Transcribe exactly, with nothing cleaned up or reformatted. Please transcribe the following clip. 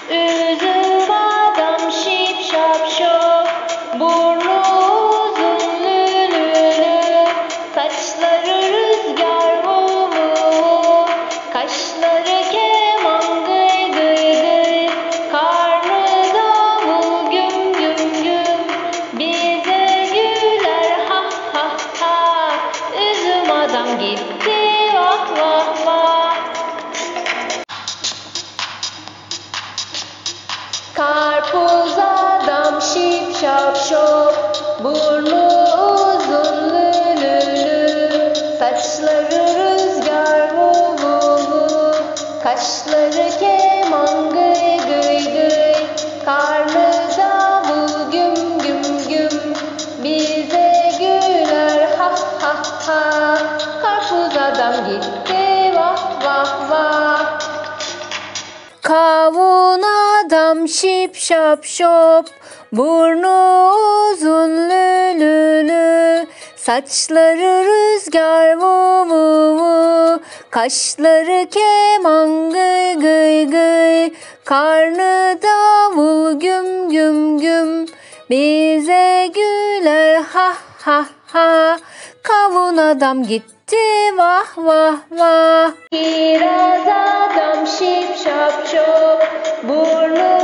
Üzüm adam şip şap şop, burnu uzun lülülü, saçları rüzgar vu vu vu, kaşları keman gıy gıy gıy, karnı davul güm güm güm, bize güler ha ha ha. Üzüm adam gitti vah vah vah. Karpuz adam şip şap şop, burnu uzun lülülü, saçları rüzgar vu vu vu, kaşları keman gıy gıy gıy, karnı davul güm güm güm, bize güler ha ha ha. Karpuz adam gitti vah vah vah. Kavun adam şip şap şop, burnu uzun lülülü, saçları rüzgar vu vu vu, kaşları keman gıy gıy gıy, karnı davul güm güm güm, bize güler ha ha ha. Kavun adam gitti vah vah vah. Kiraz adam şip şap şop, burnu